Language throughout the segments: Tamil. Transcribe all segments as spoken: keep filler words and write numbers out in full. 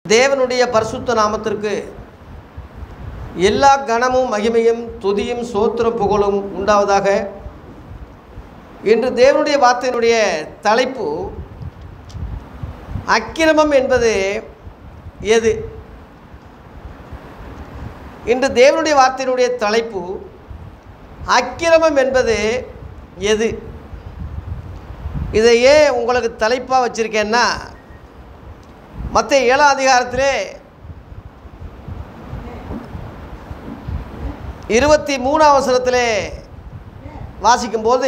தேவனுடைய பரிசுத்த நாமத்திற்கு எல்லா கனமும் மகிமையும் துதியும் ஸ்தோத்திரம் புகழும் உண்டாவதாக. இன்று தேவனுடைய வார்த்தையினுடைய தலைப்பு அக்கிரமம் என்பது எது? இன்று தேவனுடைய வார்த்தையினுடைய தலைப்பு அக்கிரமம் என்பது எது? இதையே உங்களுக்கு தலைப்பாக வச்சுருக்கேன்னா, மத்தேயு ஏழாம் அதிகாரத்திலே இருபத்தி மூணாம் வசனத்திலே வாசிக்கும்போது,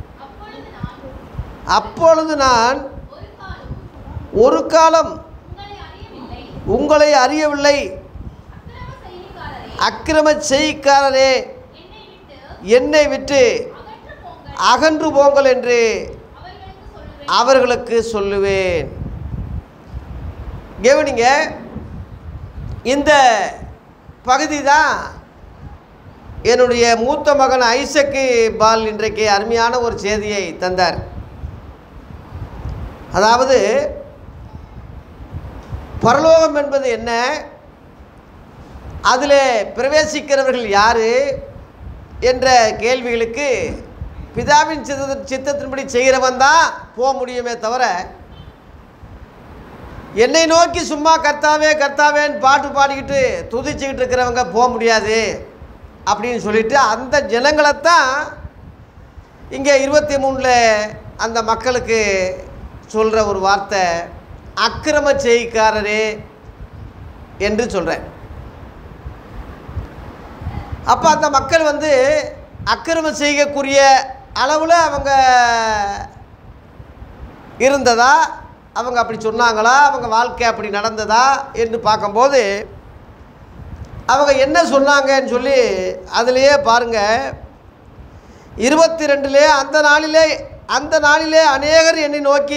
அப்பொழுது நான் ஒரு காலம் உங்களை அறியவில்லை, அக்கிரம செய்கைக்காரரே என்னை விட்டு அகன்று போங்கள் என்று அவர்களுக்கு சொல்லுவேன். கவனிங்க, இந்த பகுதி தான் என்னுடைய மூத்த மகன் ஐசக்கு பால் இன்றைக்கு அருமையான ஒரு செய்தியை தந்தார். அதாவது பரலோகம் என்பது என்ன, அதில் பிரவேசிக்கிறவர்கள் யார் என்ற கேள்விகளுக்கு பிதாவின் சித்த சித்தத்தின்படி செய்கிறவன் தான் போக முடியுமே தவிர, என்னை நோக்கி சும்மா கர்த்தாவே கர்த்தாவேன்னு பாட்டு பாடிக்கிட்டு துதிச்சுக்கிட்டு இருக்கிறவங்க போக முடியாது அப்படின்னு சொல்லிட்டு அந்த ஜனங்களைத்தான் இங்கே இருபத்தி மூணில் அந்த மக்களுக்கு சொல்கிற ஒரு வார்த்தை அக்கிரம செய்கைக்காரரே என்று சொல்கிறேன். அப்போ அந்த மக்கள் வந்து அக்கிரமம் செய்யக்கூடிய அளவில் அவங்க இருந்ததா, அவங்க அப்படி சொன்னாங்களா, அவங்க வாழ்க்கை அப்படி நடந்ததா என்று பார்க்கும்போது அவங்க என்ன சொன்னாங்கன்னு சொல்லி அதிலேயே பாருங்கள். இருபத்தி ரெண்டுலே அந்த நாளிலே அந்த நாளிலே அநேகர் என்னை நோக்கி,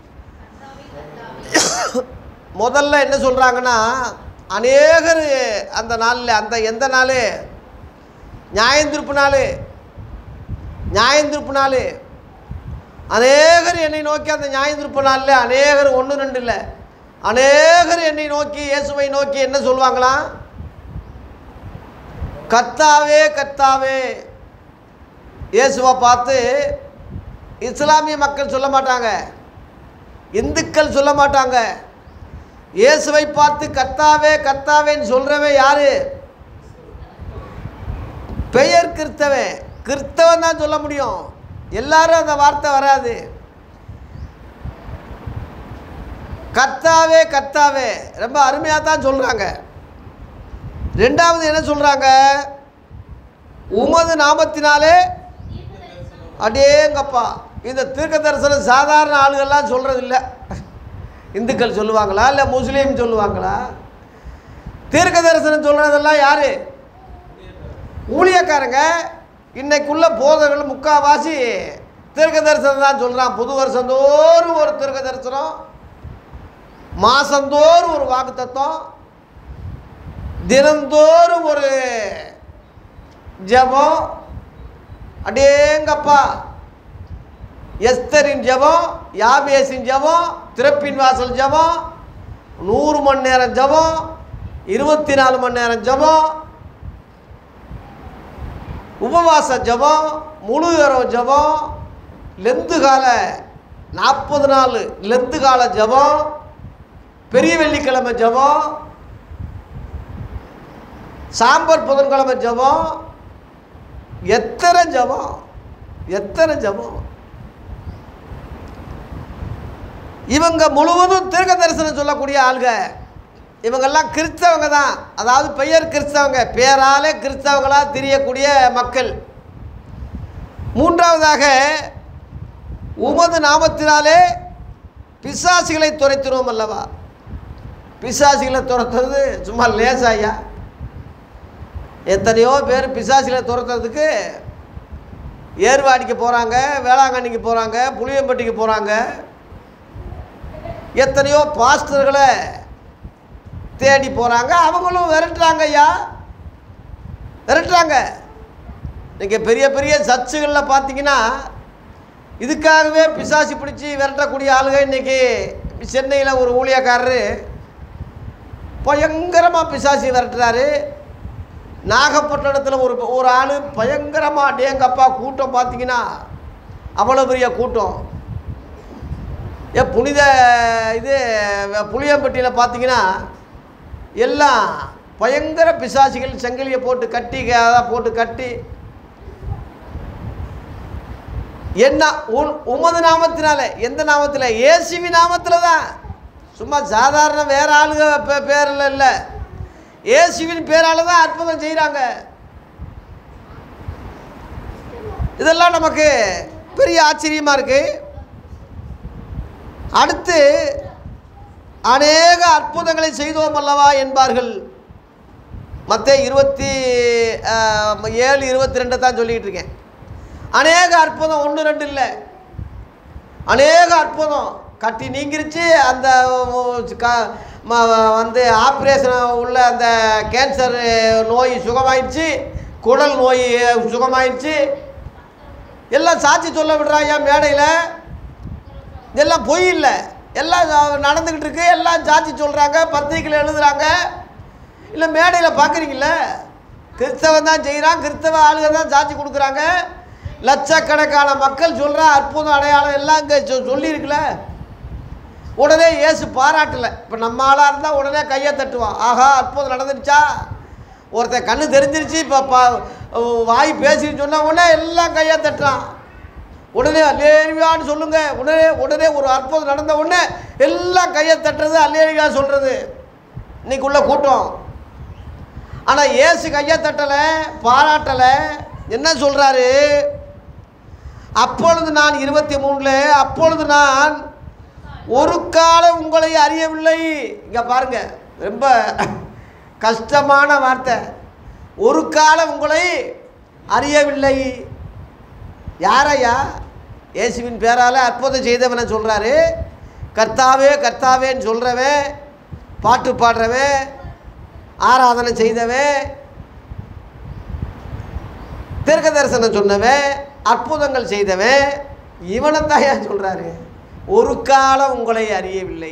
முதல்ல என்ன சொல்கிறாங்கன்னா, அநேகர் அந்த நாளில், அந்த எந்த நாள், நியாயந்திருப்பு நாள், நியாயந்திருப்பு நாள் அநேகர் என்னை நோக்கி, அந்த நியாயந்திருப்பு நாளில் அநேகர் ஒன்று ரெண்டு இல்லை, அநேகர் என்னை நோக்கி இயேசுவை நோக்கி என்ன சொல்லுவாங்களாம், கர்த்தாவே கர்த்தாவே. இயேசுவை பார்த்து இஸ்லாமிய மக்கள் சொல்ல மாட்டாங்க, இந்துக்கள் சொல்ல மாட்டாங்க. இயேசுவை பார்த்து கர்த்தாவே கர்த்தாவேன்னு சொல்கிறவன் யார்? பெயர் கிறிஸ்தவன். கிறிஸ்தவன் தான் சொல்ல முடியும், எல்லாரும் அந்த வார்த்தை வராது. கர்த்தாவே கர்த்தாவே ரொம்ப அருமையாக தான் சொல்கிறாங்க. ரெண்டாவது என்ன சொல்கிறாங்க, உமது நாமத்தினாலே. அடேங்கப்பா, இந்த தீர்க்க தரிசனம் சாதாரண ஆளுகள்லாம் சொல்கிறது இல்லை. இந்துக்கள் சொல்லுவாங்களா, இல்லை முஸ்லீம் சொல்லுவாங்களா? தீர்க்க தரிசனம் சொல்கிறதெல்லாம் யார்? ஊழியக்காரங்க. இன்னைக்குள்ள போதகர்கள் முக்கால்வாசி தீர்க்க தரிசனம் தான் சொல்கிறான். புது வருஷந்தோறும் ஒரு தீர்க்க தரிசனம், மாதந்தோறும் ஒரு வாக்கு தத்துவம், தினந்தோறும் ஒரு ஜெபம். அடேங்கப்பா, எஸ்தரின் ஜெபம், யாபேசின் ஜெபம், திறப்பின் வாசல் ஜெபம், நூறு மணி நேரம் ஜெபம், இருபத்தி நாலு மணி நேரம் ஜெபம், உபவாச ஜெபம், முழு இரவு ஜெபம், லெந்து கால நாற்பது நாள் லெந்து கால ஜெபம், பெரிய வெள்ளிக்கிழமை ஜெபம், சாம்பர் புதன்கிழமை ஜெபம். எத்தனை ஜெபம், எத்தனை ஜெபம். இவங்க முழுவதும் தீர்க்க தரிசனம் சொல்லக்கூடிய ஆளுங்க. இவங்கெல்லாம் கிறிஸ்தவங்க தான், அதாவது பெயர் கிறிஸ்தவங்க, பேராலே கிறிஸ்தவங்களாக தெரியக்கூடிய மக்கள். மூன்றாவதாக, உமது நாமத்தினாலே பிசாசுகளை துரைத்தினோம் அல்லவா. பிசாசுகளை துரத்துறது சும்மா லேசாயா? எத்தனையோ பேர் பிசாசுகளை துரத்துறதுக்கு ஏர்வாடிக்கு போகிறாங்க, வேளாங்கண்ணிக்கு போகிறாங்க, புளியம்பட்டிக்கு போகிறாங்க. எத்தனையோ பாஸ்டர்களை தேடி போகிறாங்க, அவங்களும் விரட்டுறாங்க. ஐயா விரட்டுறாங்க. நீங்கள் பெரிய பெரிய சர்ச்சுகளில் பார்த்தீங்கன்னா இதுக்காகவே பிசாசு பிடிச்சி விரட்டக்கூடிய ஆளுங்க. இன்றைக்கி சென்னையில் ஒரு ஊழியக்காரர் பயங்கரமாக பிசாசி விரட்டுறாரு. நாகப்பட்டினத்தில் ஒரு ஒரு ஆள் பயங்கரமாக டேங்கப்பா கூட்டம் பார்த்தீங்கன்னா அவ்வளோ பெரிய கூட்டம். ஏ புனித இது புளியம்பட்டியில் பார்த்தீங்கன்னா எல்லாம் பயங்கர பிசாசிகள் செங்கலியை போட்டு கட்டி போட்டு கட்டி என்ன உன் உமது நாமத்தினால, எந்த நாமத்தில்? இயேசுவின் நாமத்தில் தான். சும்மா சாதாரண வேற ஆளுங்க பேரில் இல்லை, இயேசுவின் பேரால் தான் அற்புதம் செய்கிறாங்க. இதெல்லாம் நமக்கு பெரிய ஆச்சரியமாக இருக்குது. அடுத்து அநேக அற்புதங்களை செய்தோம் அல்லவா என்பார்கள். மத்தேயு இருபத்தி ஏழு இருபத்தி ரெண்டு தான் சொல்லிக்கிட்டு இருக்கேன். அநேக அற்புதம், ஒன்று ரெண்டு இல்லை, அநேக அற்புதம். கட்டி நீங்கிருச்சு, அந்த வந்து ஆப்ரேஷன் உள்ள அந்த கேன்சர் நோய் சுகமாயிடுச்சு, குடல் நோய் சுகமாயிடுச்சு. எல்லாம் சாட்சி சொல்ல விடுறாங்க மேடையில். இதெல்லாம் பொய் இல்லை, எல்லாம் நடந்துக்கிட்டு இருக்கு. எல்லாம் சாட்சி சொல்கிறாங்க, பத்திரிக்கையில் எழுதுகிறாங்க. இல்லை மேடையில் பார்க்குறீங்கள, கிறிஸ்தவன் தான் செய்கிறான், கிறிஸ்தவ ஆளுங்க தான் சாட்சி கொடுக்குறாங்க. லட்சக்கணக்கான மக்கள் சொல்கிற அற்புதம் அடையாளம் எல்லாம் இங்கே சொ சொல்லியிருக்குல்ல. உடனே இயேசு பாராட்டலை. இப்போ நம்ம ஆளாக இருந்தால் உடனே கையை தட்டுவான், ஆஹா அற்புதம் நடந்துருச்சா. ஒருத்தன் கண்ணு தெரிஞ்சிருச்சு, இப்போ பா வாய் பேசின்னு சொன்ன உடனே எல்லாம் கையை தட்டுறான். உடனே அல்லேலுயான்னு சொல்லுங்க. உடனே உடனே ஒரு அற்புதம் நடந்த உடனே எல்லாம் கையை தட்டுறது, அல்லேலுயா சொல்கிறது இன்னைக்குள்ள கூட்டம். ஆனால் இயேசு கையை தட்டலை, பாராட்டலை. என்ன சொல்கிறாரு? அப்பொழுது நான் இருபத்தி மூணுல அப்பொழுது நான் ஒரு காலம் உங்களை அறியவில்லை. இங்கே பாருங்க, ரொம்ப கஷ்டமான வார்த்தை. ஒரு காலம் உங்களை அறியவில்லை. யாரையா? இயேசுவின் பேரால் அற்புதம் செய்தவனை சொல்கிறாரு. கர்த்தாவே கர்த்தாவேன்னு சொல்கிறவன், பாட்டு பாடுறவன், ஆராதனை செய்தவன், தீர்க்க தரிசனம் சொன்னவன், அற்புதங்கள் செய்தவன், இவனைத்தான் ஏன் சொல்கிறாரு? ஒரு காலம் உங்களை அறியவில்லை.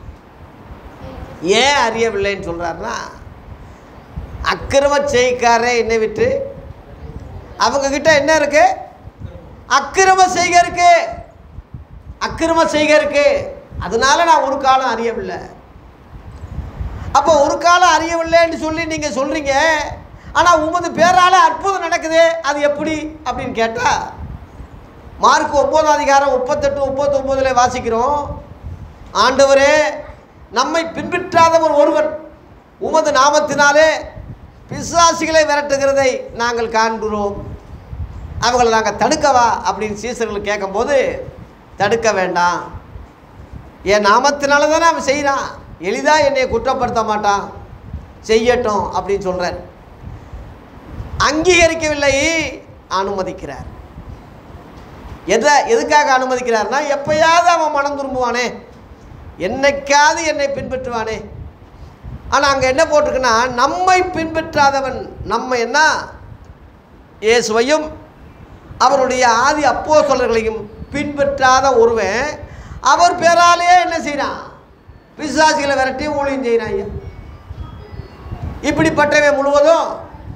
ஏன் அறியவில்லைன்னு சொல்கிறாருன்னா, அக்கிரம செய்காரே என்னை விட்டு, அவங்கக்கிட்ட என்ன இருக்கு? அக்கிரம செய்க இருக்கு, அக்கிரம செய்க இருக்கு. அதனால நான் ஒரு காலம் அறியவில்லை. அப்போ ஒரு காலம் அறியவில்லைன்னு சொல்லி நீங்கள் சொல்கிறீங்க, ஆனால் உமது பேரால் அற்புதம் நடக்குது, அது எப்படி அப்படின்னு கேட்டால், மார்க் ஒன்பதாம் அதிகாரம் முப்பத்தெட்டு முப்பத்தி ஒன்பதுல வாசிக்கிறோம். ஆண்டவரே, நம்மை பின்பற்றாதவர் ஒருவன் உமது நாமத்தினாலே பிசாசிகளை விரட்டுகிறதை நாங்கள் காண்கிறோம், அவங்களை நாங்கள் தடுக்கவா அப்படின்னு சீசர்கள் கேட்கும்போது, தடுக்க வேண்டாம், என் நாமத்தினால தானே அவன் செய்கிறான், எளிதாக என்னை குற்றப்படுத்த மாட்டான், செய்யட்டும் அப்படின்னு சொல்கிறார். அங்கீகரிக்கவில்லை, அனுமதிக்கிறார். எதை எதுக்காக அனுமதிக்கிறார்னா, எப்பயாவது அவன் மனம் திரும்புவானே, என்னைக்காவது என்னை பின்பற்றுவானே. ஆனால் அங்கே என்ன போட்டிருக்குன்னா, நம்மை பின்பற்றாதவன், நம்ம என்ன இயேசுவையும் அவருடைய ஆதி அப்போஸ்தலர்களையும் பின்பற்றாத ஒருவன் அவர் பேராலேயே என்ன செய்கிறான்? பிசாசிகளை விரட்டி ஊழியம் செய்கிறான். இப்படிப்பட்டவன் முழுவதும்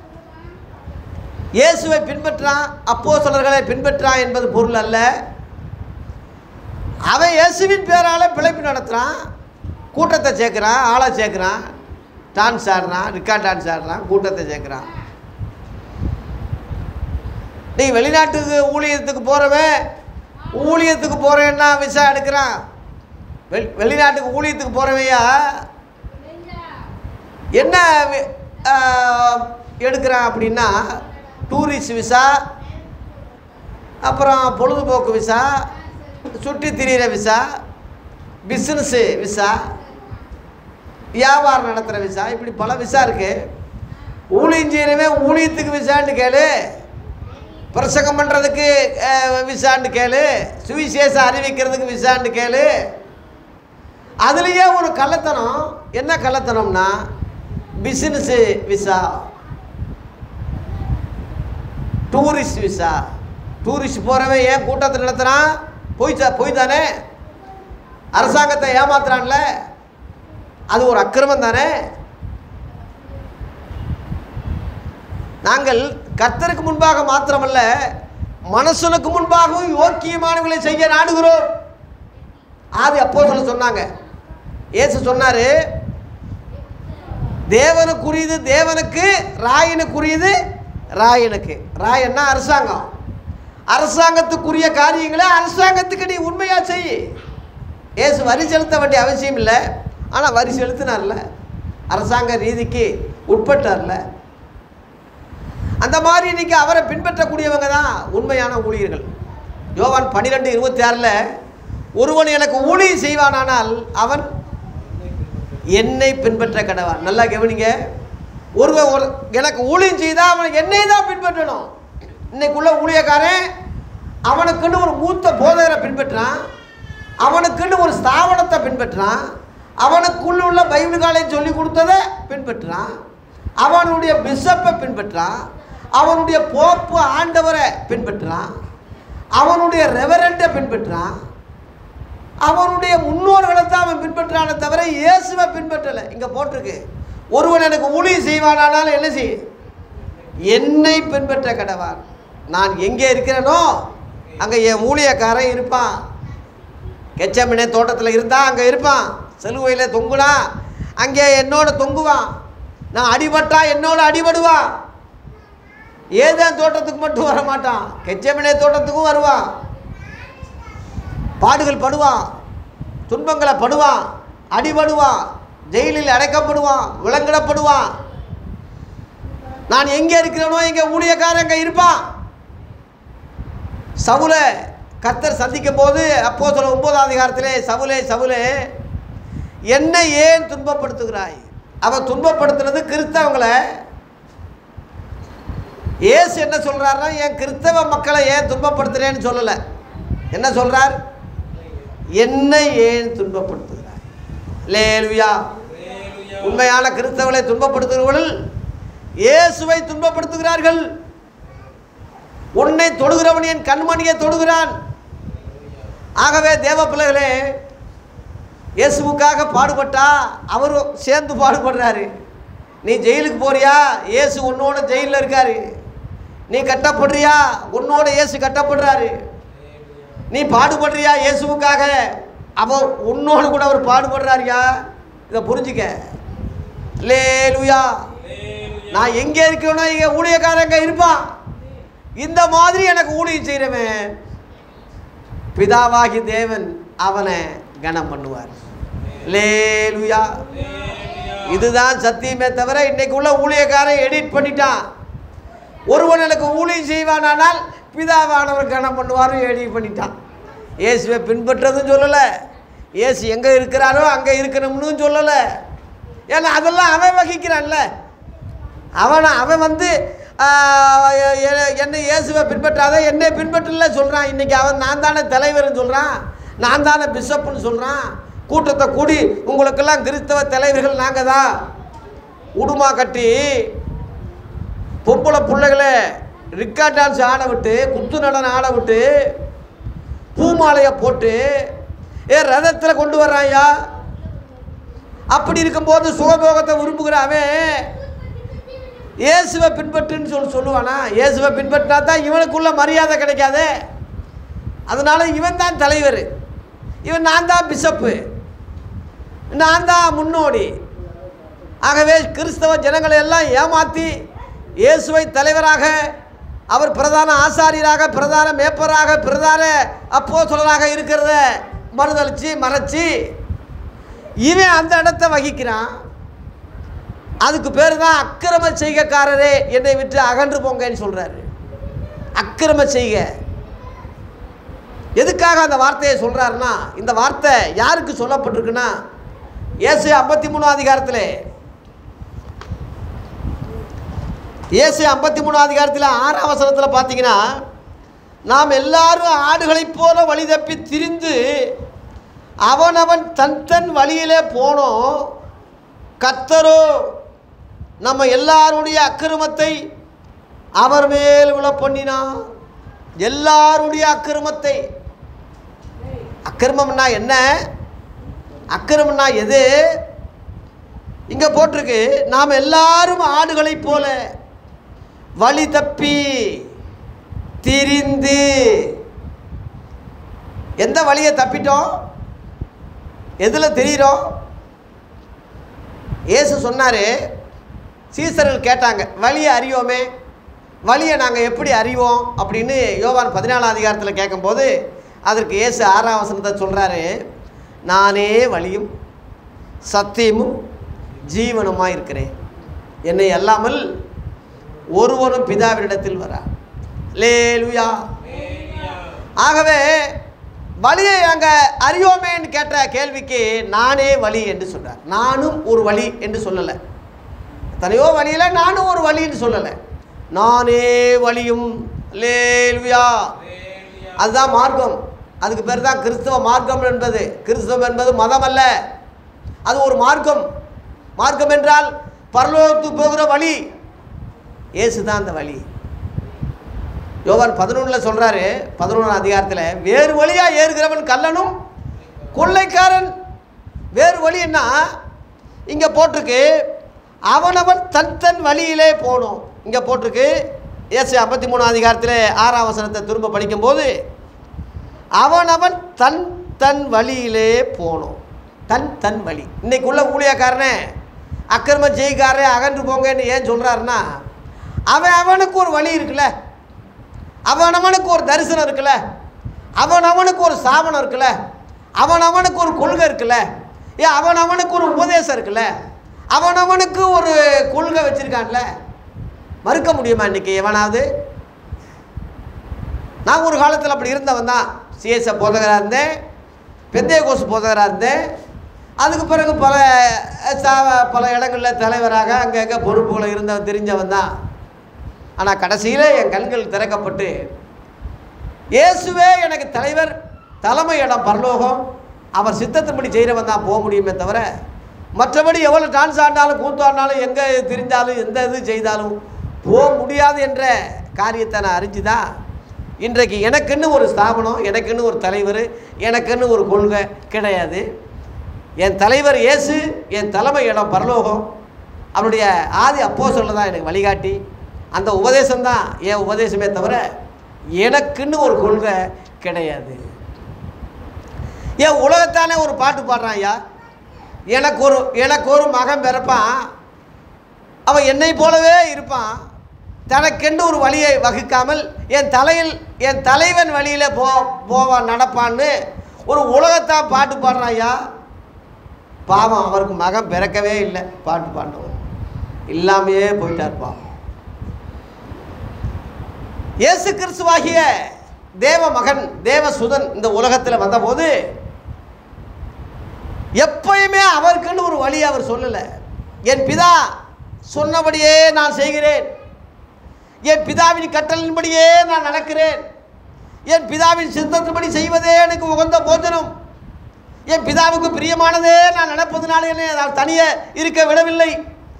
இயேசுவை பின்பற்றான், அப்போஸ்தலர்களை பின்பற்றான் என்பது பொருள் அல்ல. அவன் இயேசுவின் பேரால் பிழைப்பு நடத்துகிறான், கூட்டத்தை சேர்க்குறான், ஆளை சேர்க்குறான், டான்ஸ் ஆடுறான், ரிக்கார்ட் டான்ஸ் ஆடுறான், கூட்டத்தை சேர்க்குறான். நீ வெளிநாட்டுக்கு ஊழியத்துக்கு போகிறவன் ஊழியத்துக்கு போகிறேன்னா விசா எடுக்கிறான். வெ வெளிநாட்டுக்கு ஊழியத்துக்கு போகிறவையா என்ன எடுக்கிறான் அப்படின்னா, டூரிஸ்ட் விசா, அப்புறம் பொழுதுபோக்கு விசா, சுற்றி திரிகிற விசா, பிஸ்னஸ்ஸு விசா, வியாபாரம் நடத்துகிற விசா, இப்படி பல விசா இருக்குது. ஊழியம் செய்கிறவே ஊழியத்துக்கு விசான்னு கேளு, பிரசங்கம் பண்ணுறதுக்கு விசான்னு கேளு, சுவிசேஷம் அறிவிக்கிறதுக்கு விசான்னு கேளு. அதுலேயே ஒரு கள்ளத்தனம். என்ன கள்ளத்தனம்னா, business visa, tourist visa. Tourist போகிறவன் ஏன் கூட்டத்தை நடத்துகிறான்? போய் போய் தானே, அரசாங்கத்தை ஏமாத்துறான்ல, அது ஒரு அக்கிரமம் தானே. நாங்கள் கர்த்தருக்கு முன்பாக மாத்திரமல்ல, மனுஷனுக்கு முன்பாகவும் யோக்கியமானவர்களை செய்ய நாடுகிறோம். அது அப்போஸ்தலர் சொன்னாங்க. இயேசு சொன்னார், தேவனுக்குரியது தேவனுக்கு, ராயனுக்குரியது ராயனுக்கு. ராயன்னா அரசாங்கம். அரசாங்கத்துக்குரிய காரியங்களை அரசாங்கத்துக்கு நீ உண்மையாக செய். இயேசு வரி செலுத்த வேண்டிய அவசியம் இல்லை, ஆனால் வரி செலுத்தினார்ல, அரசாங்க ரீதிக்கு உட்பட்டார்ல. அந்த மாதிரி இன்னைக்கு அவரை பின்பற்றக்கூடியவங்க தான் உண்மையான ஊழியர்கள். யோவான் பன்னிரெண்டு இருபத்தி ஆறில், ஒருவன் எனக்கு ஊழியம் செய்வானானால் அவன் என்னை பின்பற்ற கடவான். நல்லா கவனிங்க. ஒருவன் ஒரு எனக்கு ஊழியம் செய்தால் அவன் என்னை தான் பின்பற்றணும். இன்னைக்குள்ள ஊழியக்காரன் அவனுக்குன்னு ஒரு மூத்த போதகரை பின்பற்றான், அவனுக்குன்னு ஒரு ஸ்தாபனத்தை பின்பற்றான், அவனுக்குள்ள உள்ள பைபிள் காலேஜ் சொல்லி கொடுத்ததை பின்பற்றான், அவனுடைய பிஷப்பை பின்பற்றான், அவனுடைய போப்பு ஆண்டவரை பின்பற்றான், அவனுடைய ரெவரண்டை பின்பற்றான், அவனுடைய முன்னோர்களை தான் அவன் பின்பற்றானே தவிர இயேசுவை பின்பற்றலை. இங்கே போட்டிருக்கு, ஒருவன் எனக்கு ஊழியம் செய்வானானாலும் என்ன செய், என்னை பின்பற்ற கடவான். நான் எங்கே இருக்கிறேனோ அங்கே என் ஊழியக்காரன் இருப்பான். கெச்சமனே தோட்டத்தில் இருந்தால் அங்கே இருப்பான், செலுவையில் தொங்குனா அங்கே என்னோட தொங்குவான், நான் அடிபட்டா என்னோட அடிபடுவான். ஏதேன் தோட்டத்துக்கு மட்டும் வர மாட்டான், கெச்சமனே தோட்டத்துக்கும் வருவான். பாடுகள் படுவான், துன்பங்களை படுவான், அடிபடுவான், ஜெயிலில் அடைக்கப்படுவான், விலங்கிடப்படுவான். நான் எங்கே இருக்கிறேனோ எங்கே ஊழியக்காரன் அங்கே இருப்பான். சவுலை கர்த்தர் சந்திக்கும் போது அப்போஸ்தலர் ஒன்பதாம் அதிகாரத்திலே, சவுலே சவுலே என்னை ஏன் துன்பப்படுத்துகிறாய்? அவன் துன்பப்படுத்துறது கிறிஸ்தவங்களை. இயேசு என்ன சொல்றாருன்னா, என் கிறிஸ்தவ மக்களை ஏன் துன்பப்படுத்துறேன்னு சொல்லலை. என்ன சொல்றார்? என்னை ஏன் துன்பப்படுத்துகிறாய்? அல்லேலூயா. உண்மையான கிறிஸ்தவர்களை துன்பப்படுத்துகிறவர்கள் இயேசுவை துன்பப்படுத்துகிறார்கள். உன்னை தொடுகிறவன் என் கண்மணியை தொடுகிறான். ஆகவே தேவ பிள்ளைகளே, இயேசுவுக்காக பாடுபட்டா அவரும் சேர்ந்து பாடுபடுறாரு. நீ ஜெயிலுக்கு போறியா, இயேசு உன்னோட ஜெயிலில் இருக்காரு. நீ கட்டப்படுறியா, உன்னோட இயேசு கட்டப்படுறாரு. நீ பாடுபடுறியா இயேசுவுக்காக, அவன் உன்னோடு கூட அவர் பாடுபடுறாருயா. இதை புரிஞ்சுக்க. அல்லேலூயா. நான் எங்கே இருக்கேனோ இங்கே ஊழியக்காரங்க இருப்பான். இந்த மாதிரி எனக்கு ஊழியம் செய்கிறவன் பிதாவாகி தேவன் அவனை கனம் பண்ணுவார். அல்லேலூயா. இதுதான் சத்தியமே தவிர இன்னைக்கு உள்ள ஊழியக்காரன் எடிட் பண்ணிட்டான். ஒருவன் எனக்கு ஊழியம் செய்வானால் பிதாவானவர் கனம் பண்ணுவார் எடிட் பண்ணிட்டான். இயேசுவை பின்பற்றதும் சொல்லலை, இயேசு எங்கே இருக்கிறாரோ அங்கே இருக்கணும்னு சொல்லலை. ஏன்னா அதெல்லாம் அவன் வகிக்கிறான்ல. அவனை அவன் வந்து என்னை இயேசுவை பின்பற்றாத, என்னை பின்பற்றல சொல்கிறான். இன்றைக்கி அவன் நான் தானே தலைவர்னு சொல்கிறான், நான் தானே பிஷப்புன்னு சொல்கிறான். கூட்டத்தை கூடி உங்களுக்கெல்லாம் கிறிஸ்தவ தலைவர்கள் நாங்கள் தான். உடுமா கட்டி பொம்பளை பிள்ளைகளை ரிக்கா டான்ஸ் ஆட விட்டு, குத்து நடனம் ஆட விட்டு, பூமாலையை போட்டு ஏ ரதத்தில் கொண்டு வர்றாயா. அப்படி இருக்கும்போது சுகபோகத்தை விரும்புகிற அவன் இயேசுவை பின்பற்றுன்னு சொல்லி சொல்லுவானா? இயேசுவை பின்பற்றினா தான் இவனுக்குள்ள மரியாதை கிடைக்காது. அதனால இவன் தான் தலைவர், இவன் நான் தான் பிஷப்பு, நான் தான் முன்னோடி. ஆகவே கிறிஸ்தவ ஜனங்களை எல்லாம் ஏமாற்றி இயேசுவை தலைவராக, அவர் பிரதான ஆசாரியராக, பிரதான மேப்பராக, பிரதான அப்போஸ்தலராக இருக்கிறத மறுதளிச்சு மறைச்சி இவன் அந்த இடத்தை வகிக்கிறான். அதுக்கு பேர் தான் அக்கிரம செய்கைக்காரரே என்னை விட்டு அகன்று போங்கன்னு சொல்கிறாரு. அக்கிரம செய்க. எதுக்காக அந்த வார்த்தையை சொல்கிறாருன்னா, இந்த வார்த்தை யாருக்கு சொல்லப்பட்டிருக்குன்னா, ஏசு ஐம்பத்தி மூணு அதிகாரத்தில் ஏசு ஐம்பத்தி மூணு அதிகாரத்தில் ஆறாம் வசனத்தில் பார்த்தீங்கன்னா, நாம் எல்லாரும் ஆடுகளைப் போல வழி தப்பி திரிந்து அவனவன் தன் தன் வழியிலே போனோம், கர்த்தரோ நம்ம எல்லாருடைய அக்கிரமத்தை அவர் மேல் விழ பண்ணினான். எல்லாருடைய அக்கிரமத்தை. அக்கிரமம்னா என்ன? அக்கிரமம்னா எது? இங்கே போட்டிருக்கு, நாம் எல்லாரும் ஆடுகளைப் போல வழி தப்பி திரிந்து. எந்த வழியை தப்பிட்டோம்? எதில் தெரிகிறோம்? இயேசு சொன்னார், சீசர்கள் கேட்டாங்க, வழியை அறியோமே, வழியை நாங்கள் எப்படி அறிவோம் அப்படின்னு யோவான் பதினாலாம் அதிகாரத்தில் கேட்கும்போது அதற்கு இயேசு ஆறாம் வசனத்தை சொல்கிறாரு, நானே வழியும் சத்தியமும் ஜீவனுமாக இருக்கிறேன், என்னை அல்லாமல் ஒருவரும் பிதாவினிடத்தில் வரா. அல்லேலூயா. ஆகவே வழியை நாங்கள் அறியோமேன்னு கேட்ட கேள்விக்கு நானே வழி என்று சொல்கிறார். நானும் ஒரு வழி என்று சொல்லலை. எத்தனையோ வழியில் நானும் ஒரு வழி என்று சொல்லலை, நானே வழியும். அல்லேலூயா. அதுதான் மார்க்கம். அதுக்கு பேர் தான் கிறிஸ்தவ மார்க்கம் என்பது. கிறிஸ்தவம் என்பது மதம் அல்ல, அது ஒரு மார்க்கம். மார்க்கம் என்றால் பரலோகத்துக்கு போகிற வழி. இயேசு தான் அந்த வழி. யோவான் பதினொன்றில் சொல்கிறாரு, பதினொன்றாம் அதிகாரத்தில், வேறு வழியாக ஏறுகிறவன் கள்ளனும் கொள்ளைக்காரன். வேறு வழின்னா இங்கே போட்டிருக்கு, அவனவன் தன் தன் வழியிலே போகணும். இங்கே போட்டிருக்கு ஏசாயா ஐம்பத்தி மூணாம் அதிகாரத்தில் ஆறாம் வசனத்தை திரும்ப படிக்கும்போது, அவனவன் தன் தன் வழியிலே போகணும். தன் தன் வழி. இன்றைக்குள்ள ஊழியக்காரனே அக்கிரம ஜெயிக்காரே அகன்று போங்கன்னு ஏன் சொல்கிறாருன்னா, அவன் அவனுக்கு ஒரு வழி இருக்குல்ல, அவன் அவனுக்கு ஒரு தரிசனம் இருக்குல்ல, அவன் அவனுக்கு ஒரு சாபனம் இருக்குல்ல, அவன் அவனுக்கு ஒரு கொள்கை இருக்குல்ல, ஏன் அவன் அவனுக்கு ஒரு உபதேசம் இருக்குல்ல, அவன் அவனுக்கு ஒரு கொள்கை வச்சுருக்கான்ல. மறுக்க முடியுமா இன்றைக்கி எவனாவது? நான் ஒரு காலத்தில் அப்படி இருந்தவன் தான். சிஎஸ்ஐ போதகராக இருந்தேன், பெந்தேகோஸ் போதகராக இருந்தேன். அதுக்கு பிறகு பல பல இடங்களில் தலைவராக அங்கே அங்கே பொறுப்புகளை இருந்தவன், தெரிஞ்சவன் தான். ஆனால் கடைசியில் என் கண்கள் திறக்கப்பட்டு, இயேசுவே எனக்கு தலைவர், தலைமை இடம் பரலோகம், அவர் சித்தத்தின்படி செய்கிறவன் தான் போக முடியுமே தவிர, மற்றபடி எவ்வளோ டான்ஸ் ஆடினாலும் கூத்தாடினாலும் எங்கே திரிந்தாலும் எந்த இது செய்தாலும் போக முடியாது என்ற காரியத்தை நான் அறிஞ்சு தான் இன்றைக்கு எனக்குன்னு ஒரு ஸ்தாபனம், எனக்குன்னு ஒரு தலைவர், எனக்குன்னு ஒரு கொள்கை கிடையாது. என் தலைவர் இயேசு, என் தலைமை இடம் பரலோகம், அவருடைய ஆதி அப்போஸ்தலர் தான் எனக்கு வழிகாட்டி. அந்த உபதேசம்தான் என் உபதேசமே தவிர எனக்குன்னு ஒரு கொள்கை கிடையாது. ஏன் உலகத்தானே ஒரு பாட்டு பாடுறான் ஐயா, எனக்கு ஒரு எனக்கு ஒரு மகன் பிறப்பான், அவன் என்னை போலவே இருப்பான், தனக்கென்று ஒரு வழியை வகுக்காமல் என் தலையில் என் தலைவன் வழியில் போ போவான் நடப்பான்னு ஒரு உலகத்தான் பாட்டு பாடுறான் ஐயா. பாவம், அவருக்கு மகன் பிறக்கவே இல்லை, பாட்டு பாண்டவன் இல்லாமையே போயிட்டார்ப்பான். இயேசு கிறிஸ்துவாகிய தேவ மகன் தேவசுதன் இந்த உலகத்தில் வந்தபோது எப்பயுமே அவருக்குன்னு ஒரு வழி அவர் சொல்லலை. என் பிதா சொன்னபடியே நான் செய்கிறேன், என் பிதாவின் கட்டளின்படியே நான் நடக்கிறேன், என் பிதாவின் சித்தத்தின்படி செய்வதே எனக்கு உகந்த போஜனம், என் பிதாவுக்கு பிரியமானதே நான் நடப்பதனால என்னை நான் தனியே இருக்க விடவில்லை,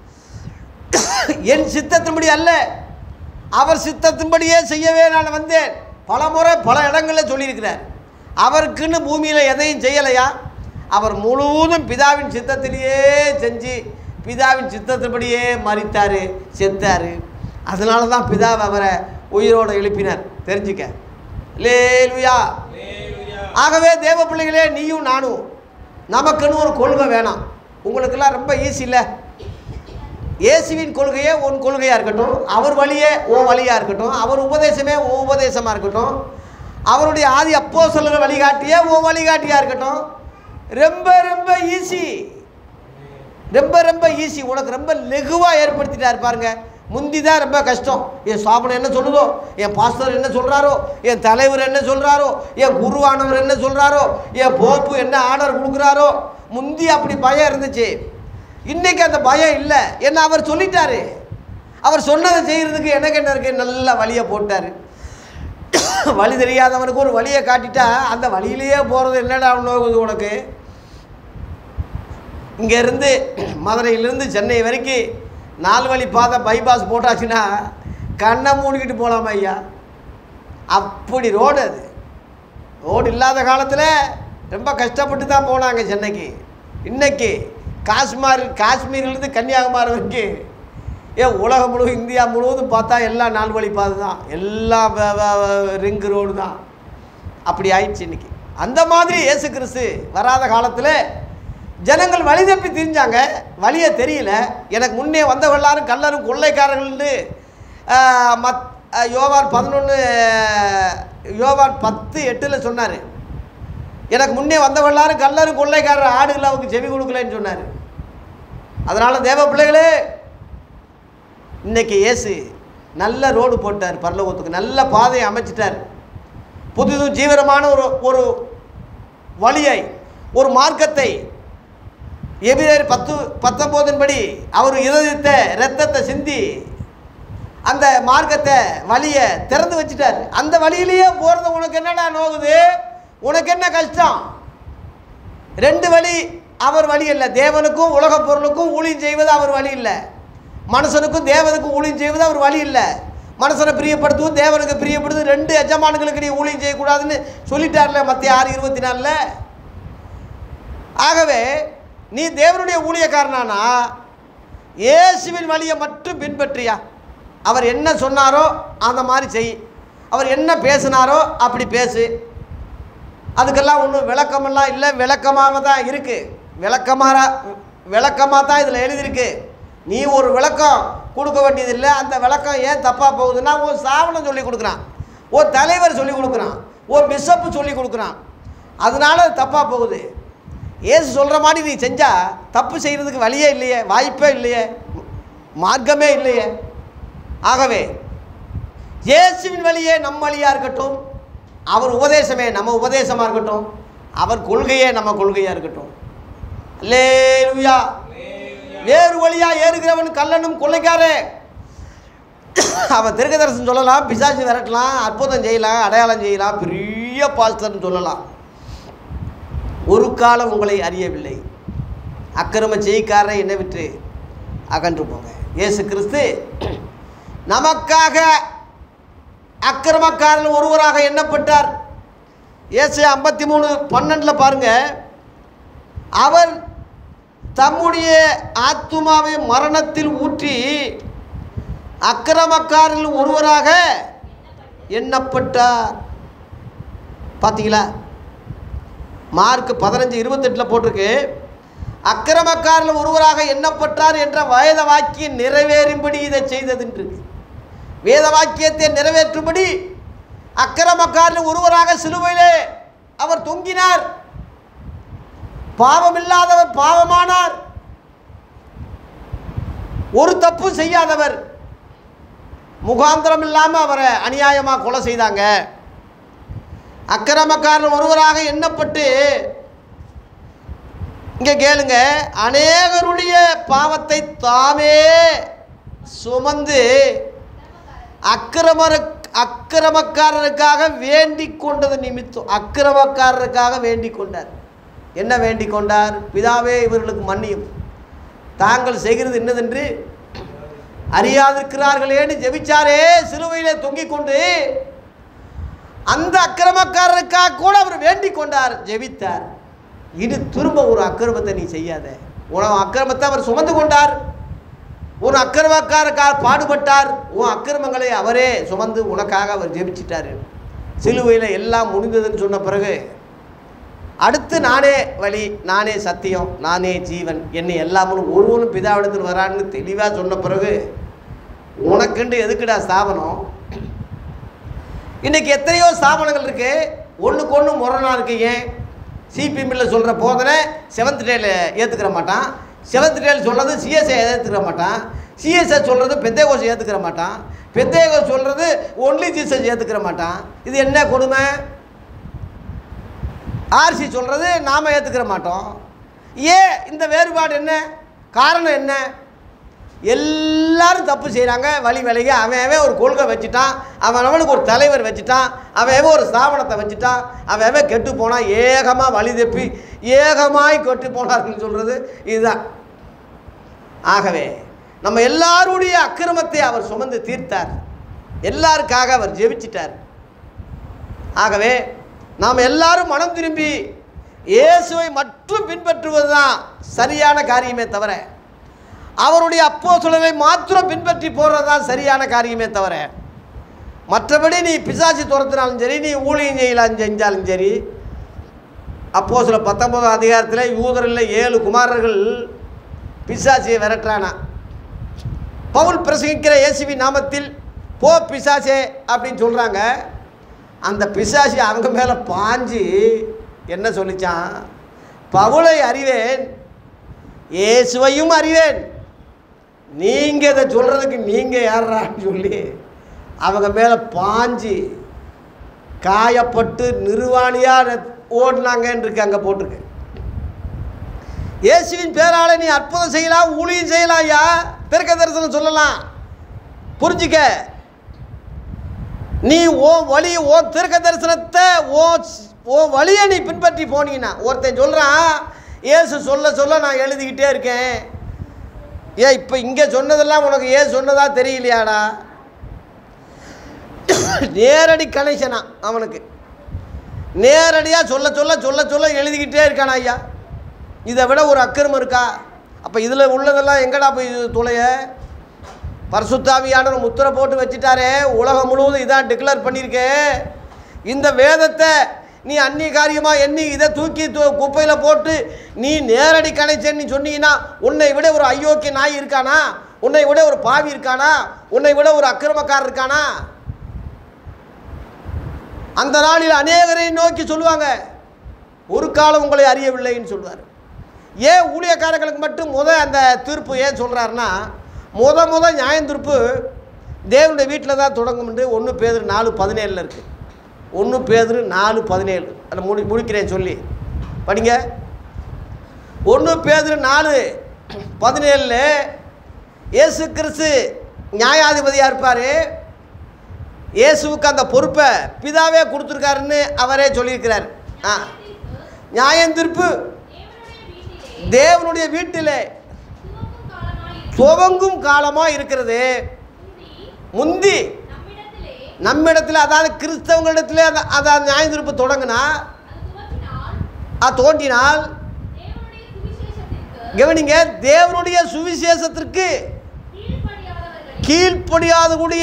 என் சித்தத்தின்படி அல்ல அவர் சித்தத்தின்படியே செய்யவே நான் வந்தேன். பல முறை பல இடங்களில் சொல்லியிருக்கிறார். அவருக்குன்னு பூமியில் எதையும் செய்யலையா, அவர் முழுவதும் பிதாவின் சித்தத்திலேயே செஞ்சு பிதாவின் சித்தத்தின்படியே மரித்தார், செத்தார். அதனால தான் பிதாவை அவரை உயிரோடு எழுப்பினார். தெரிஞ்சுக்க. அல்லேலூயா. ஆகவே தேவ பிள்ளைகளே, நீயும் நானும் நமக்குன்னு ஒரு கொள்கை வேணாம். உங்களுக்கெல்லாம் ரொம்ப ஈஸி இல்லை. இயேசுவின் கொள்கையே உன் கொள்கையாக இருக்கட்டும், அவர் வழியே உன் வழியாக இருக்கட்டும், அவர் உபதேசமே உன் உபதேசமாக இருக்கட்டும், அவருடைய ஆதி அப்போஸ்தலர் வழிகாட்டியே உன் வழிகாட்டியாக இருக்கட்டும். ரொம்ப ரொம்ப ஈஸி, ரொம்ப ரொம்ப ஈஸி. உனக்கு ரொம்ப லெகுவாக ஏற்படுத்திட்டார் பாருங்க. முந்தி தான் ரொம்ப கஷ்டம். என் சாபனம் என்ன சொல்லுதோ, என் பாஸ்டர் என்ன சொல்கிறாரோ, என் தலைவர் என்ன சொல்கிறாரோ, என் குருவானவர் என்ன சொல்கிறாரோ, என் போப்பு என்ன ஆர்டர் கொடுக்குறாரோ, முந்தி அப்படி பயம் இருந்துச்சு. இன்றைக்கி அந்த பயம் இல்லை. என்ன அவர் சொல்லிட்டாரு, அவர் சொன்னதை செய்கிறதுக்கு எனக்கு என்ன இருக்குது, நல்ல வழியை போட்டார். வழி தெரியாதவனுக்கு ஒரு வழியை காட்டிட்டா அந்த வழியிலேயே போகிறது என்னடா நோக்குது உனக்கு. இங்கேருந்து மதுரையிலேருந்து சென்னை வரைக்கும் நாலு வழி பாதை பைபாஸ் போட்டாச்சுன்னா கண்ணை மூடிக்கிட்டு போகலாமா ஐயா, அப்படி ரோடு. அது ரோடு இல்லாத காலத்தில் ரொம்ப கஷ்டப்பட்டு தான் போனாங்க சென்னைக்கு. இன்றைக்கி காஷ்மீர் காஷ்மீர்லேருந்து கன்னியாகுமரி வரைக்கும் ஏன் உலகம் முழுவதும் இந்தியா முழுவதும் பார்த்தா எல்லாம் நாலு வழி பாதை தான், எல்லாம் ரிங்கு ரோடு தான். அப்படி ஆயிடுச்சு இன்னைக்கு. அந்த மாதிரி இயேசு கிறிஸ்து வராத காலத்தில் ஜனங்கள் வழி தப்பி திரிஞ்சாங்க, வழியே தெரியல. எனக்கு முன்னே வந்தவர்களாரும் கள்ளரும் கொள்ளைக்காரர்கள்னு மத் யோவான் பதினொன்று யோவான் பத்து எட்டில் சொன்னார். எனக்கு முன்னே வந்தவர்களாரும் கள்ளரும் கொள்ளைக்காரர், ஆடுகள் அவருக்கு செவி கொடுக்கலன்னு சொன்னார். அதனால் தேவ பிள்ளைகளே, இன்றைக்கி இயேசு நல்ல ரோடு போட்டார், பரலோகத்துக்கு நல்ல பாதையை அமைச்சிட்டார். புதுது ஜீவனமான ஒரு ஒரு வழியை, ஒரு மார்க்கத்தை எபிரேயர் பத்து பத்தொம்போதின் படி அவர் இருதயத்தை இரத்தத்தை சிந்தி அந்த மார்க்கத்தை வழியை திறந்து வச்சுட்டார். அந்த வழியிலேயே போகிறது உனக்கு என்னடா நோகுது, உனக்கு என்ன கஷ்டம்? ரெண்டு வழி அவர் வழி இல்லை. தேவனுக்கும் உலக பொருளுக்கும் ஊழியம் செய்வது அவர் வழி இல்லை. மனுஷனுக்கும் தேவனுக்கும் ஊழியம் செய்வது அவர் வழி இல்லை. மனுஷனை பிரியப்படுத்துவது தேவனுக்கு பிரியப்படுது. ரெண்டு எஜமான்களுக்கு நீ ஊழியம் செய்யக்கூடாதுன்னு சொல்லிட்டார்ல மத்திய ஆறு இருபத்தி நாலில். ஆகவே நீ தேவனுடைய ஊழியக்காரனானா இயேசுவின் வழியை மட்டும் பின்பற்றியா. அவர் என்ன சொன்னாரோ அந்த மாதிரி செய், அவர் என்ன பேசினாரோ அப்படி பேசு. அதுக்கெல்லாம் ஒன்றும் விளக்கமெல்லாம் இல்லை, விளக்கமாக தான் இருக்குது. விளக்கமாக விளக்கமாக தான் இதில் எழுதியிருக்கு. நீ ஒரு விளக்கம் கொடுக்க வேண்டியதில்லை. அந்த விளக்கம் ஏன் தப்பாக போகுதுன்னா, ஒரு சாவனம் சொல்லி கொடுக்குறான், ஒரு தலைவர் சொல்லி கொடுக்குறான், ஒரு பிஷப்பு சொல்லி கொடுக்குறான், அதனால அது தப்பாக போகுது. ஏசு சொல்கிற மாதிரி நீ செஞ்சால் தப்பு செய்கிறதுக்கு வழியே இல்லையே, வாய்ப்பே இல்லையே, மார்க்கமே இல்லையே. ஆகவே இயேசுவின் வழியே நம் வழியாக இருக்கட்டும், அவர் உபதேசமே நம்ம உபதேசமாக இருக்கட்டும், அவர் கொள்கையே நம்ம கொள்கையாக இருக்கட்டும். அல்லேலூயா. வேறு வழியாக ஏறுகிறவன் கள்ளனும் கொள்ளைக்காரே. அவன் தீர்க்கதரிசனம் சொல்லலாம், பிசாசு விரட்டலாம், அற்புதம் செய்யலாம், அடையாளம் செய்யலாம், பெரிய பாஸ்டர்னு சொல்லலாம். ஒரு காலம் உங்களை அறியவில்லை. அக்கிரம செய்காரரை என்னை விட்டு அகன்று போங்க. இயேசு கிறிஸ்து நமக்காக அக்கிரமக்காரர்கள் ஒருவராக எண்ணப்பட்டார். ஏசாயா ஐம்பத்தி மூணு பன்னெண்டில் பாருங்கள், அவர் தம்முடைய ஆத்துமாவை மரணத்தில் ஊற்றி அக்கிரமக்காரர்கள் ஒருவராக எண்ணப்பட்டார். பார்த்தீங்களா? மார்க் பதினஞ்சு இருபத்தெட்டில் போட்டிருக்கு, அக்கிரமக்காரர்கள் ஒருவராக எண்ணப்பட்டார் என்ற வேத வாக்கியம் நிறைவேறும்படி இதை செய்தது. வேத வாக்கியத்தை நிறைவேற்றும்படி அக்கிரமக்காரர்கள் ஒருவராக சிலுவையிலே அவர் தொங்கினார். பாவமில்லாதவர் பாவமானார். ஒரு தப்பு செய்யாதவர், முகாந்திரம் இல்லாமல் அவரை அநியாயமாக கொலை செய்தாங்க. அக்கிரமக்காரர் ஒருவராக எண்ணப்பட்டு, இங்கே கேளுங்க, அநேகருடைய பாவத்தை தாமே சுமந்து அக்கிரம அக்கிரமக்காரருக்காக வேண்டிக் கொண்டது நிமித்தம், அக்கிரமக்காரருக்காக வேண்டிக் கொண்டார். என்ன வேண்டிக் கொண்டார்? பிதாவே இவர்களுக்கு மன்னியும், தாங்கள் செய்கிறது என்னதென்று அறியாதிருக்கிறார்களேன்னு ஜெபிச்சாரே சிலுவையிலே தொங்கிக் கொண்டு. அந்த அக்கிரமக்காரருக்காக கூட அவர் வேண்டிக் கொண்டார், ஜெபித்தார். இது திரும்ப ஒரு அக்கிரமத்தை நீ செய்யாத. உன் அக்கிரமத்தை அவர் சுமந்து கொண்டார். உன் அக்கிரமக்காரருக்காக பாடுபட்டார். உன் அக்கிரமங்களை அவரே சுமந்து உனக்காக அவர் ஜெபிச்சிட்டார். சிலுவையில் எல்லாம் முடிந்ததுன்னு சொன்ன பிறகு அடுத்து நானே வழி, நானே சத்தியம், நானே ஜீவன், என்னை எல்லாமும் ஒருவனும் பிதாவிடத்தில் வரான்னு தெளிவாக சொன்ன பிறகு உனக்குண்டு எதுக்குடா ஸ்தாபனம்? இன்றைக்கி எத்தனையோ ஸ்தாபனங்கள் இருக்குது, ஒன்றுக்கு ஒன்று முரணாக இருக்கு. ஏன்? சிபிஎம்மில் சொல்கிற போதனை செவன்த் டேயில் ஏற்றுக்கிற மாட்டான், செவன்த் டேயில் சொல்கிறது சிஎஸ்ஐ ஏற்றுக்கிற மாட்டான், சிஎஸ்ஐ சொல்கிறது பெந்தேகோஸ் ஏற்றுக்கிற மாட்டான், பெந்தேகோஸ் சொல்கிறது ஒன்லி ஜீசஸ் ஏற்றுக்கிற மாட்டான். இது என்ன கொடுமை? ஆர்சி சொல்கிறது நாம் ஏற்றுக்கிற மாட்டோம். ஏன் இந்த வேறுபாடு? என்ன காரணம்? என்ன? எல்லாரும் தப்பு செய்கிறாங்க, வழி விலகி அவன் அவன் ஒரு கொள்கை வச்சுட்டான், அவன் அவனுக்கு ஒரு தலைவர் வச்சுட்டான், அவன் அவன் ஒரு ஸ்தாபனத்தை வச்சுட்டான், அவன் அவன் கெட்டு போனான், ஏகமாக வழி தப்பி ஏகமாய் கெட்டு போனார்னு சொல்கிறது இதுதான். ஆகவே நம்ம எல்லாருடைய அக்கிரமத்தை அவர் சுமந்து தீர்த்தார், எல்லாருக்காக அவர் ஜெபிச்சிட்டார். ஆகவே நாம் எல்லாரும் மனம் திரும்பி இயேசுவை மட்டும் பின்பற்றுவது தான் சரியான காரியமே தவிர அவருடைய அப்போஸ்தலரை மாத்திரம் பின்பற்றி போகிறது தான் சரியான காரியமே தவிர, மற்றபடி நீ பிசாசு துரத்தினாலும் சரி, நீ ஊழியம் செய்யலாம் செஞ்சாலும் சரி. அப்போஸ்தலர் பத்தொன்பதாம் அதிகாரத்தில் யூதரில் ஏழு குமாரர்கள் பிசாசியை விரட்டுறானா. பவுல் பிரசங்கிக்கிற இயேசுவி நாமத்தில் போ பிசாசே அப்படின்னு சொல்கிறாங்க. அந்த பிசாசி அவங்க மேலே பாஞ்சு என்ன சொல்லிச்சான், பவுலை அறிவேன், இயேசுவையும் அறிவேன், நீங்கள் இதை சொல்கிறதுக்கு நீங்கள் யாரான்னு சொல்லி அவங்க மேலே பாஞ்சு காயப்பட்டு நிர்வாணியாக ஓடினாங்கன்னு இருக்கு, அங்கே போட்டிருக்கு. இயேசுவின் பேரால நீ அற்புதம் செய்யலாம், ஊழியம் செய்யலாம், ஐயா தீர்க்க தரிசனம் சொல்லலாம். புரிஞ்சுக்க, நீ ஓ வழி ஓ தீர்க்க தரிசனத்தை ஓ ஓ வழியை நீ பின்பற்றி போனீங்கன்னா. ஒருத்தன் சொல்கிறான், ஏசு சொல்ல சொல்ல நான் எழுதிக்கிட்டே இருக்கேன். ஏன் இப்போ இங்கே சொன்னதெல்லாம் உனக்கு ஏன் சொன்னதா தெரியலையாடா? நேரடி கனெக்ஷனா அவனுக்கு, நேரடியாக சொல்ல சொல்ல சொல்ல சொல்ல எழுதிக்கிட்டே இருக்கானா ஐயா. இதை விட ஒரு அக்கிரமம் இருக்கா? அப்போ இதில் உள்ளதெல்லாம் எங்கடா போய் துளைய? பரிசுத்தாவியானவர் முத்திரை போட்டு வச்சுட்டாரே, உலகம் முழுவதும் இதான் டிக்ளேர் பண்ணியிருக்கேன். இந்த வேதத்தை நீ அந்நிய காரியமாக எண்ணி இதை தூக்கி தூ குப்பையில் போட்டு நீ நேரடி கனெக்ஷன் நீ சொன்னீங்கன்னா, உன்னை விட ஒரு அயோக்கிய நாய் இருக்கானா? உன்னை விட ஒரு பாவி இருக்கானா? உன்னை விட ஒரு அக்கிரமக்காரர் இருக்கானா? அந்த நாளில் அநேகரை நோக்கி சொல்லுவாங்க, ஒரு காலம் உங்களை அறியவில்லைன்னு சொல்வார். ஏன் ஊழியக்காரர்களுக்கு மட்டும் முத அந்த தீர்ப்பு ஏன் சொல்கிறாருன்னா, முத முத நியாயந்தீர்ப்பு தேவனுடைய வீட்டில் தான் தொடங்கும்னு ஒன்று பேதுரு நாலு பதினேழில் இருக்குது. ஒன்று பேதுரு நாலு பதினேழு அதை முடி முடிக்கிறேன் சொல்லி படிங்க. ஒன்று பேதுரு நாலு பதினேழில் இயேசு கிறிஸ்து நியாயாதிபதியாக இருப்பார். இயேசுவுக்கு அந்த பொறுப்பை பிதாவே கொடுத்துருக்காருன்னு அவரே சொல்லியிருக்கிறார். ஆ, நியாயந்தீர்ப்பு தேவனுடைய வீட்டில் துவங்கும் காலமாக இருக்கிறது. முந்தி நம்மிடத்தில், அதாவது கிறிஸ்தவங்களிடத்தில் அதாவது நியாயந்தீர்ப்பு தொடங்கினா அது தோன்றினால், கவனிங்க, தேவனுடைய சுவிசேஷத்திற்கு கீழ்ப்படியாத கூடிய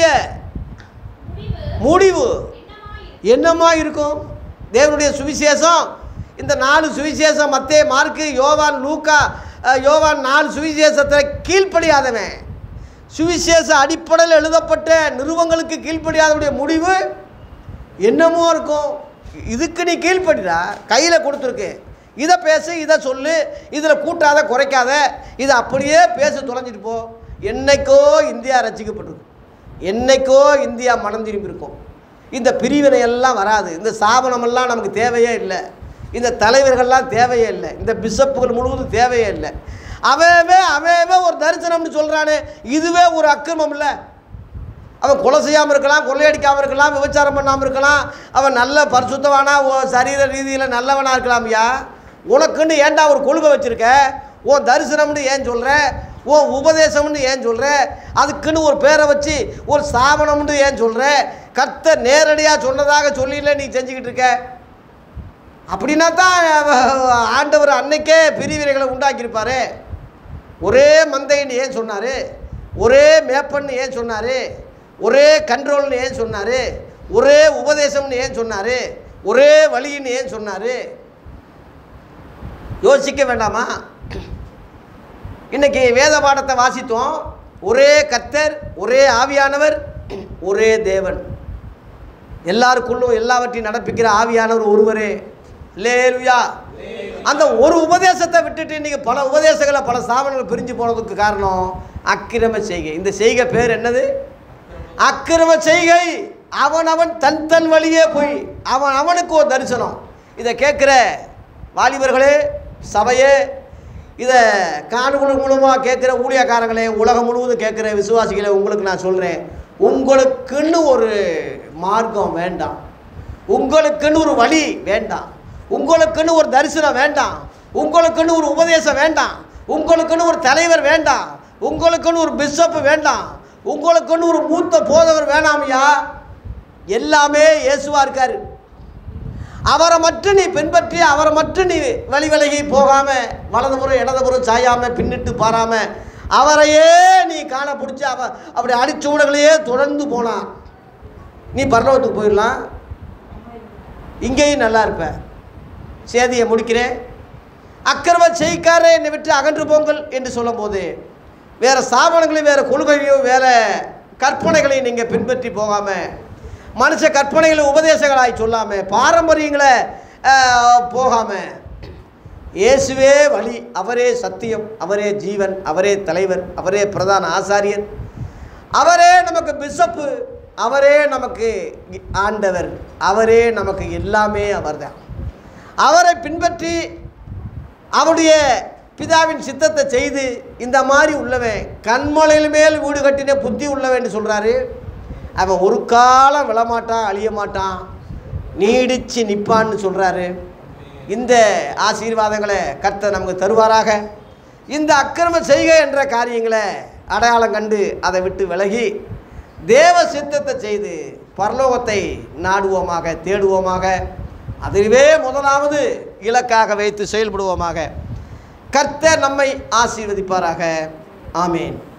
முடிவு என்னமா இருக்கும்? தேவனுடைய சுவிசேஷம், இந்த நாலு சுவிசேஷம் மத்தேயு, மார்க்கு, யோவான், லூக்கா, யோவான் நாலு சுவிசேஷத்தில் கீழ்ப்படியாதவன், சுவிசேஷ அடிப்படையில் எழுதப்பட்ட நிறுவங்களுக்கு கீழ்ப்படியாதவுடைய முடிவு என்னமோ இருக்கும். இதுக்கு நீ கீழ்ப்படிடா, கையில் கொடுத்துருக்கு, இதை பேசு, இதை சொல்லு, இதில் கூட்டாத குறைக்காத, இதை அப்படியே பேச தொலைஞ்சிட்டு போ. என்னைக்கோ இந்தியா ரசிக்கப்பட்டிருக்கும், என்னைக்கோ இந்தியா மனம் திரும்பி இருக்கும். இந்த பிரிவினை எல்லாம் வராது, இந்த ஸ்தாபனமெல்லாம் நமக்கு தேவையே இல்லை, இந்த தலைவர்கள்லாம் தேவையே இல்லை, இந்த பிஷப்புகள் முழுவதும் தேவையே இல்லை. அவவே அவவே ஒரு தரிசனம்னு சொல்கிறானே, இதுவே ஒரு அக்கிரமம் இல்லை? அவன் கொலை செய்யாமல் இருக்கலாம், கொள்ளையடிக்காமல் இருக்கலாம், விபச்சாரம் பண்ணாமல் இருக்கலாம், அவன் நல்ல பரிசுத்தவானா சரீர ரீதியில் நல்லவனாக இருக்கலாம். ஐயா, உனக்குன்னு ஏன்டா ஒரு கொள்கை வச்சுருக்க? உன் தரிசனம்னு ஏன் சொல்கிற? உன் உபதேசம்னு ஏன் சொல்கிற? அதுக்குன்னு ஒரு பேரை வச்சு ஒரு ஸ்தாபனம்னு ஏன் சொல்கிற? கர்த்தர் நேரடியாக சொன்னதாக சொல்லில நீ செஞ்சுக்கிட்டு இருக்க. அப்படின்னா தான் ஆண்டவர் அன்னைக்கே பிரிவினைகளை உண்டாக்கியிருப்பார். ஒரே மந்தைன்னு ஏன் சொன்னார்? ஒரே மேப்பன்னு ஏன் சொன்னார்? ஒரே கண்ட்ரோல்னு ஏன் சொன்னார்? ஒரே உபதேசம்னு ஏன் சொன்னார்? ஒரே வழின்னு ஏன் சொன்னார்? யோசிக்க வேண்டாமா? இன்றைக்கி வேத பாடத்தை வாசித்தோம். ஒரே கர்த்தர், ஒரே ஆவியானவர், ஒரே தேவன், எல்லாருக்குள்ளும் எல்லாவற்றையும் நடப்பிக்கிற ஆவியானவர் ஒருவரே. அல்லேலூயா. அந்த ஒரு உபதேசத்தை விட்டுட்டு இன்றைக்கி பல உபதேசங்களை பல ஸ்தாபனங்கள் பிரிஞ்சு போனதுக்கு காரணம் அக்கிரம செய்கை. இந்த செய்கை பேர் என்னது? அக்கிரம செய்கை. அவன் அவன் தன் தன் வழியே போய் அவன் அவனுக்கு ஒரு தரிசனம். இதை கேட்குற வாலிபர்களே, சபையே, இதை காணொளி மூலமாக கேட்குற ஊழியக்காரங்களே, உலகம் முழுவதும் கேட்குற விசுவாசிகளே, உங்களுக்கு நான் சொல்கிறேன், உங்களுக்குன்னு ஒரு மார்க்கம் வேண்டாம், உங்களுக்குன்னு ஒரு வழி வேண்டாம், உங்களுக்குன்னு ஒரு தரிசனம் வேண்டாம், உங்களுக்குன்னு ஒரு உபதேசம் வேண்டாம், உங்களுக்குன்னு ஒரு தலைவர் வேண்டாம், உங்களுக்குன்னு ஒரு பிஷப் வேண்டாம், உங்களுக்குன்னு ஒரு மூத்த போதவர் வேணாமையா. எல்லாமே இயேசுவா இருக்கார். அவரை மட்டும் நீ பின்பற்றி, அவரை மட்டும் நீ வழி விலகி போகாமல், வலதுபுறம் இடதுபுறம் சாயாமல், பின்னிட்டு பாராமல், அவரையே நீ காண பிடிச்சி அவ அப்படி அடிச்சூடங்களையே தொடர்ந்து போனா நீ பரலோகத்துக்கு போயிடலாம், இங்கேயும் நல்லா இருப்ப. சேதியை முடிக்கிறேன். அக்கிரம செய்காரே என்னை விட்டு அகன்று போங்கள் என்று சொல்லும் போது வேறு ஸ்தாபனங்களையும் வேறு கொள்கைகளையும் வேறு கற்பனைகளையும் நீங்கள் பின்பற்றி போகாமல், மனுஷ கற்பனைகளை உபதேசங்களாய் சொல்லாமல், பாரம்பரியங்களை போகாமல், இயேசுவே வழி, அவரே சத்தியம், அவரே ஜீவன், அவரே தலைவர், அவரே பிரதான ஆசாரியர், அவரே நமக்கு பிஷப்பு, அவரே நமக்கு ஆண்டவர், அவரே நமக்கு எல்லாமே அவர்தான். அவரை பின்பற்றி அவருடைய பிதாவின் சித்தத்தை செய்து இந்த மாதிரி உள்ளவன் கண்மலையில் மேல் வீடு கட்டின புத்தி உள்ளவன் என்று சொல்கிறாரு. அவன் ஒரு காலம் விழமாட்டான், அழிய மாட்டான், நீடிச்சு நிற்பான்னு சொல்கிறாரு. இந்த ஆசீர்வாதங்களை கர்த்தர் நமக்கு தருவாராக. இந்த அக்கிரம செய்க என்ற காரியங்களை அடையாளம் கண்டு அதை விட்டு விலகி தேவ சித்தத்தை செய்து பரலோகத்தை நாடுவோமாக, தேடுவோமாக. அதுவே முதலாவது இலக்காக வைத்து செயல்படுவோமாக. கர்த்தர் நம்மை ஆசீர்வதிப்பாராக. ஆமேன்.